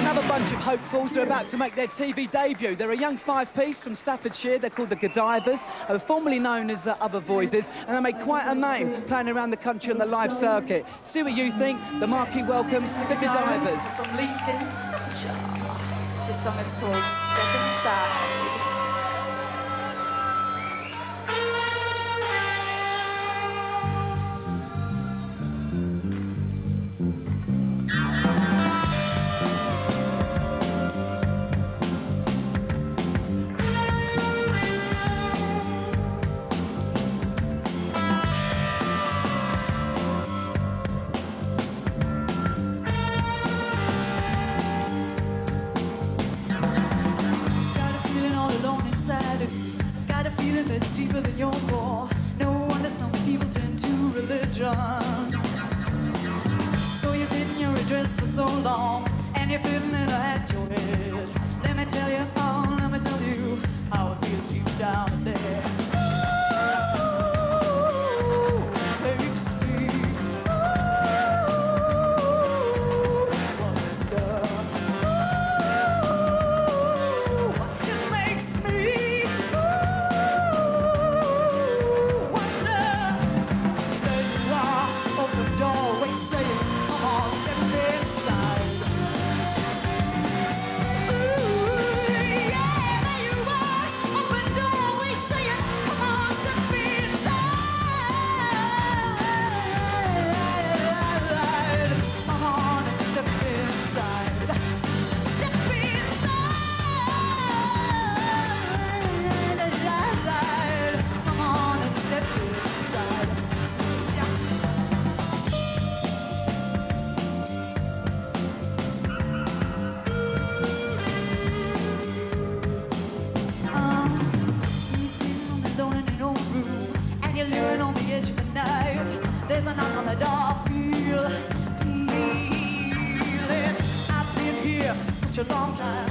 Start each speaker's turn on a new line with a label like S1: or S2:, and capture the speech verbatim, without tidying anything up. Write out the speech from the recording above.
S1: another bunch of hopefuls who are about to make their T V debut. They're a young five-piece from Staffordshire. They're called the Godivas, uh, formerly known as uh, Other Voices, and they made quite a name playing around the country on the live circuit. See what you think. The Marquee welcomes the Godivas.
S2: From Lincoln, the song is called Step Inside. Got a feeling that's deeper than your core. No wonder some people turn to religion. So you've hidden your address for so long, and you're feeling it at your head. Let me tell you, oh, let me tell you how it feels deep down there. You're luring on the edge of the night. There's a knock on the door. Feel, feel it. I've been here such a long time.